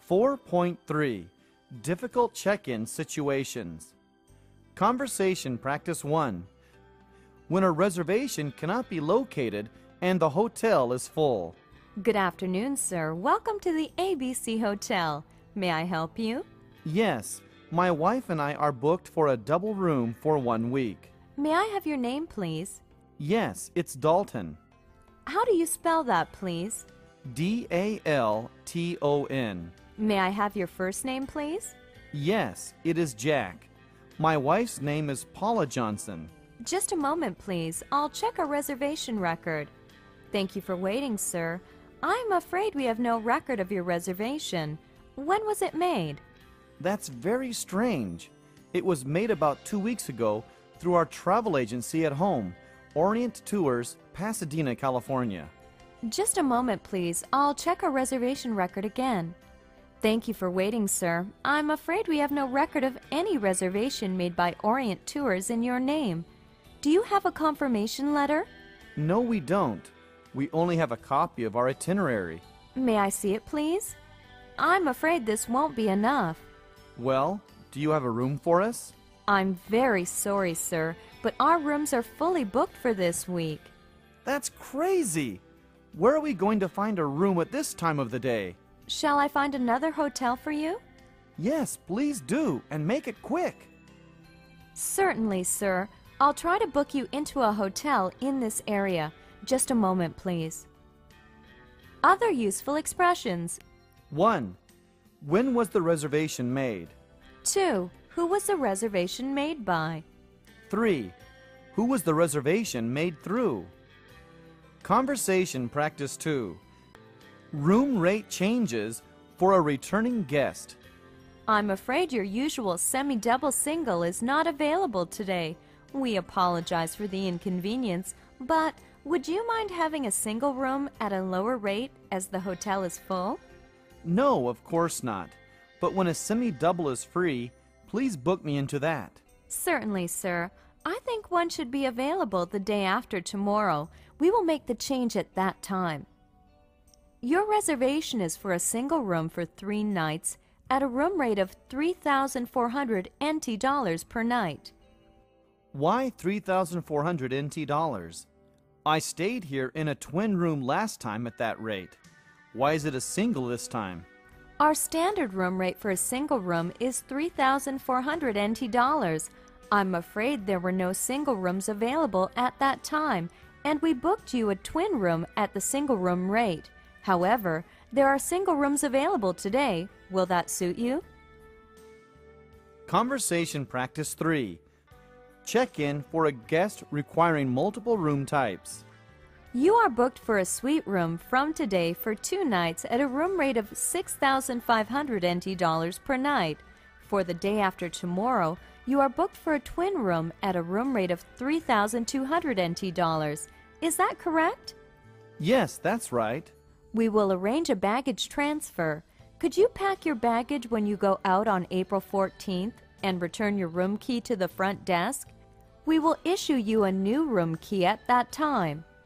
4.3 Difficult Check-in Situations. Conversation Practice 1. When a reservation cannot be located and the hotel is full. Good afternoon, sir. Welcome to the ABC Hotel. May I help you? Yes, my wife and I are booked for a double room for 1 week. May I have your name, please? Yes, it's Dalton. How do you spell that, please? D-A-L-T-O-N. May I have your first name, please? Yes, it is Jack. My wife's name is Paula Johnson. Just a moment, please. I'll check our reservation record. Thank you for waiting, sir. I'm afraid we have no record of your reservation. When was it made? That's very strange. It was made about 2 weeks ago through our travel agency at home, Orient Tours, Pasadena, California. Just a moment, please. I'll check our reservation record again. Thank you for waiting, sir. I'm afraid we have no record of any reservation made by Orient Tours in your name. Do you have a confirmation letter? No, we don't. We only have a copy of our itinerary. May I see it, please? I'm afraid this won't be enough. Well, do you have a room for us? I'm very sorry, sir, but our rooms are fully booked for this week. That's crazy! Where are we going to find a room at this time of the day? Shall I find another hotel for you? Yes, please do, and make it quick. Certainly, sir. I'll try to book you into a hotel in this area. Just a moment, please. Other useful expressions. 1. When was the reservation made? 2. Who was the reservation made by? 3. Who was the reservation made through? Conversation Practice 2. Room rate changes for a returning guest. I'm afraid your usual semi-double single is not available today. We apologize for the inconvenience, but would you mind having a single room at a lower rate as the hotel is full? No, of course not. But when a semi-double is free, please book me into that. Certainly, sir. I think one should be available the day after tomorrow. We will make the change at that time. Your reservation is for a single room for 3 nights at a room rate of 3,400 NT dollars per night. Why 3,400 NT dollars? I stayed here in a twin room last time at that rate. Why is it a single this time? Our standard room rate for a single room is 3,400 NT dollars. I'm afraid there were no single rooms available at that time, and we booked you a twin room at the single room rate. However, there are single rooms available today. Will that suit you? Conversation Practice 3. Check-in for a guest requiring multiple room types. You are booked for a suite room from today for 2 nights at a room rate of 6,500 NT dollars per night. For the day after tomorrow, you are booked for a twin room at a room rate of 3,200 NT dollars. Is that correct? Yes, that's right. We will arrange a baggage transfer. Could you pack your baggage when you go out on April 14th and return your room key to the front desk? We will issue you a new room key at that time.